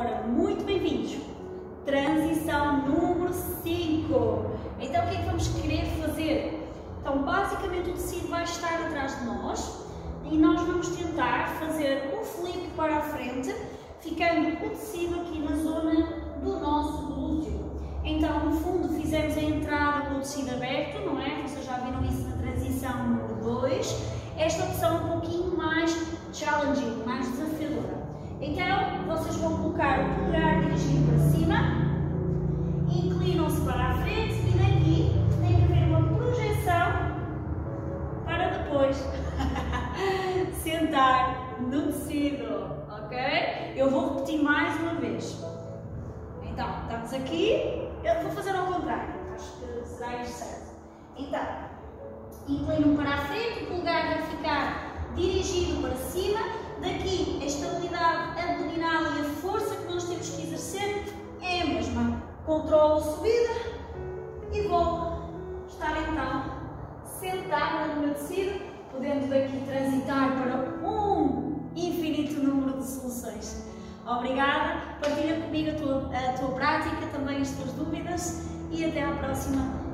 Ora, muito bem-vindos! Transição número 5. Então, o que é que vamos querer fazer? Então, basicamente o tecido vai estar atrás de nós e nós vamos tentar fazer um flip para a frente, ficando o tecido aqui na zona do nosso glúteo. Então, no fundo, fizemos a entrada com o tecido aberto, não é? Vocês já viram isso na transição número 2. Esta opção é um pouquinho mais challenging, mais desafiadora. Então, vocês vão colocar o polegar dirigido para cima, inclinam-se para a frente e daqui tem que haver uma projeção para depois sentar no tecido, ok? Eu vou repetir mais uma vez. Então, estamos aqui, eu vou fazer ao contrário, acho que será isto certo. Então, inclinam para a frente, o polegar vai ficar dirigido para cima, daqui a estabilidade abdominal e a força que nós temos que exercer é a mesma. Controlo a subida e vou estar então sentada no meu tecido, podendo daqui transitar para um infinito número de soluções. Obrigada, partilha comigo a tua prática, também as tuas dúvidas e até à próxima.